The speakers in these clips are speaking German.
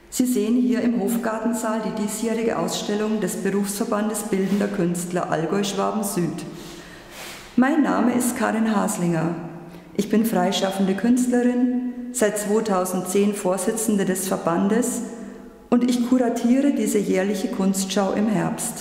Sie sehen hier im Hofgartensaal die diesjährige Ausstellung des Berufsverbandes Bildender Künstler Allgäu-Schwaben Süd. Mein Name ist Karin Haslinger. Ich bin freischaffende Künstlerin, seit 2010 Vorsitzende des Verbandes und ich kuratiere diese jährliche Kunstschau im Herbst.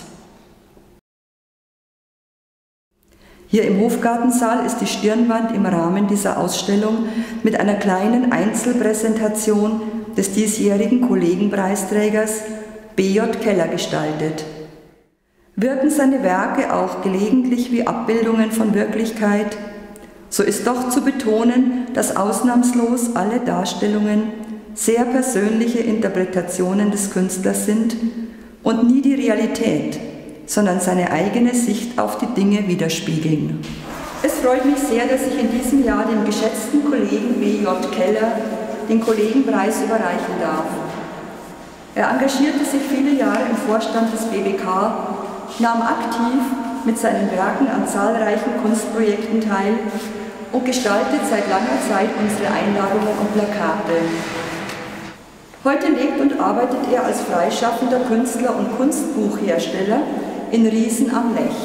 Hier im Hofgartensaal ist die Stirnwand im Rahmen dieser Ausstellung mit einer kleinen Einzelpräsentation des diesjährigen Kollegenpreisträgers B.J. Keller gestaltet. Wirken seine Werke auch gelegentlich wie Abbildungen von Wirklichkeit, so ist doch zu betonen, dass ausnahmslos alle Darstellungen sehr persönliche Interpretationen des Künstlers sind und nie die Realität, sondern seine eigene Sicht auf die Dinge widerspiegeln. Es freut mich sehr, dass ich in diesem Jahr dem geschätzten Kollegen B.J. Keller den Kollegenpreis überreichen darf. Er engagierte sich viele Jahre im Vorstand des BBK, nahm aktiv mit seinen Werken an zahlreichen Kunstprojekten teil und gestaltet seit langer Zeit unsere Einladungen und Plakate. Heute lebt und arbeitet er als freischaffender Künstler und Kunstbuchhersteller in Riesen am Lech.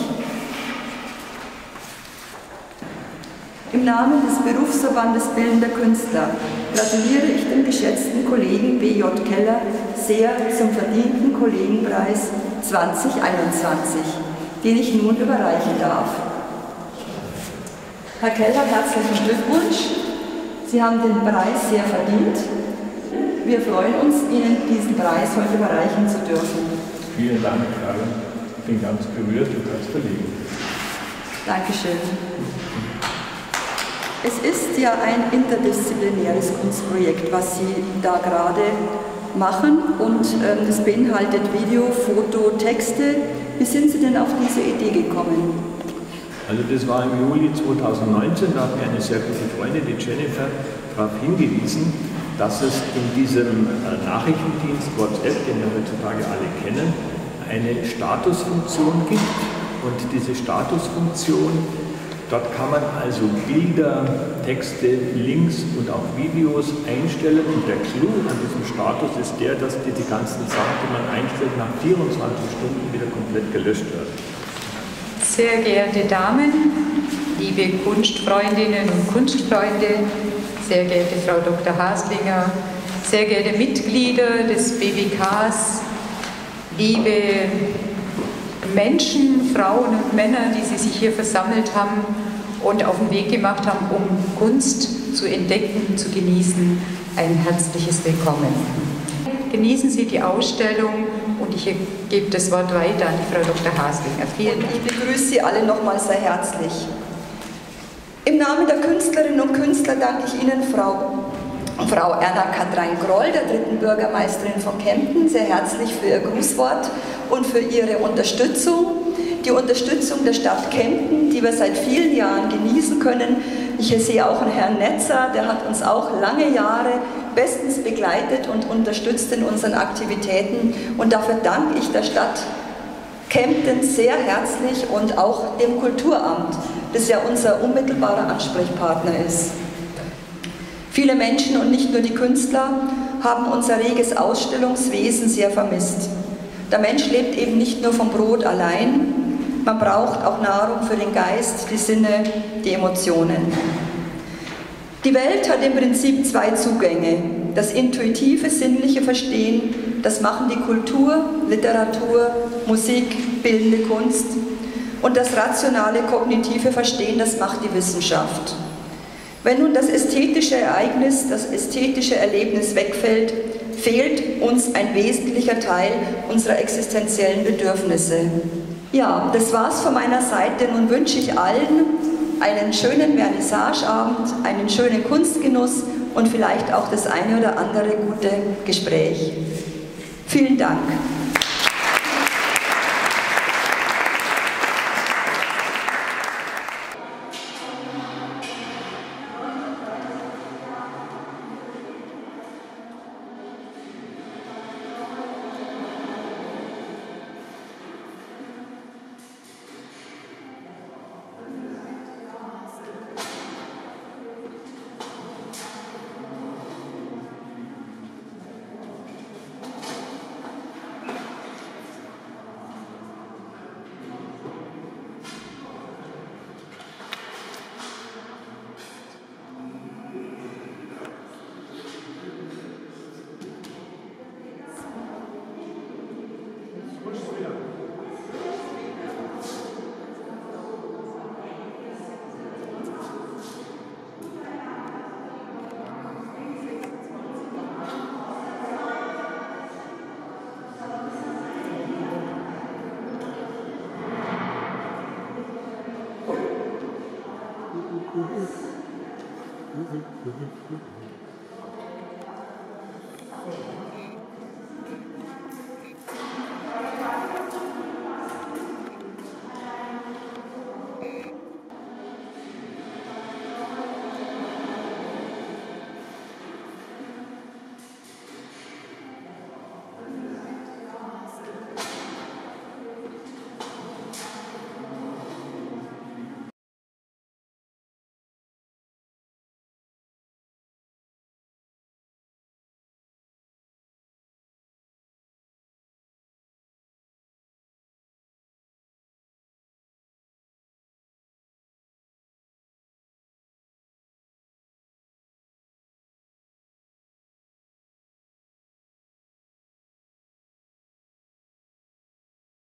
Im Namen des Berufsverbandes Bildender Künstler gratuliere ich dem geschätzten Kollegen B.J. Keller sehr zum verdienten Kollegenpreis 2021, den ich nun überreichen darf. Herr Keller, herzlichen Glückwunsch. Sie haben den Preis sehr verdient. Wir freuen uns, Ihnen diesen Preis heute überreichen zu dürfen. Vielen Dank, Karin. Ich bin ganz berührt und ganz verlegen. Dankeschön. Es ist ja ein interdisziplinäres Kunstprojekt, was Sie da gerade machen, und es beinhaltet Video, Foto, Texte. Wie sind Sie denn auf diese Idee gekommen? Also das war im Juli 2019, da hat mir eine sehr gute Freundin, die Jennifer, darauf hingewiesen, dass es in diesem Nachrichtendienst WhatsApp, den wir heutzutage alle kennen, eine Statusfunktion gibt, und diese Statusfunktion, dort kann man also Bilder, Texte, Links und auch Videos einstellen, und der Clou an diesem Status ist der, dass die ganzen Sachen, die man einstellt, nach 24 Stunden wieder komplett gelöscht werden. Sehr geehrte Damen, liebe Kunstfreundinnen und Kunstfreunde, sehr geehrte Frau Dr. Haslinger, sehr geehrte Mitglieder des BBKs, liebe Menschen, Frauen und Männer, die sich hier versammelt haben und auf den Weg gemacht haben, um Kunst zu entdecken, zu genießen, ein herzliches Willkommen. Genießen Sie die Ausstellung und ich gebe das Wort weiter an die Frau Dr. Haslinger. Vielen Dank. Ich begrüße Sie alle nochmal sehr herzlich. Im Namen der Künstlerinnen und Künstler danke ich Ihnen, Frau Erna-Kathrin Groll, der 3. Bürgermeisterin von Kempten, sehr herzlich für Ihr Grußwort und für Ihre Unterstützung. Die Unterstützung der Stadt Kempten, die wir seit vielen Jahren genießen können. Ich sehe auch einen Herrn Netzer, der hat uns auch lange Jahre bestens begleitet und unterstützt in unseren Aktivitäten. Und dafür danke ich der Stadt Kempten sehr herzlich und auch dem Kulturamt, das ja unser unmittelbarer Ansprechpartner ist. Viele Menschen und nicht nur die Künstler haben unser reges Ausstellungswesen sehr vermisst. Der Mensch lebt eben nicht nur vom Brot allein, man braucht auch Nahrung für den Geist, die Sinne, die Emotionen. Die Welt hat im Prinzip zwei Zugänge. Das intuitive, sinnliche Verstehen, das machen die Kultur, Literatur, Musik, bildende Kunst. Und das rationale, kognitive Verstehen, das macht die Wissenschaft. Wenn nun das ästhetische Ereignis, das ästhetische Erlebnis wegfällt, fehlt uns ein wesentlicher Teil unserer existenziellen Bedürfnisse. Ja, das war's von meiner Seite. Nun wünsche ich allen einen schönen Vernissageabend, einen schönen Kunstgenuss und vielleicht auch das eine oder andere gute Gespräch. Vielen Dank. Mhm.